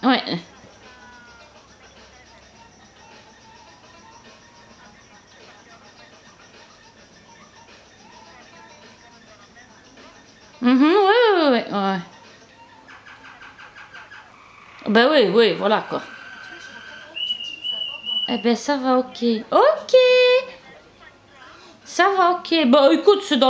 Ouais. Ouais. Ben oui, oui, voilà quoi. Eh ben ça va, ok. Ok. Ça va, ok. Bon, écoute, c'est dans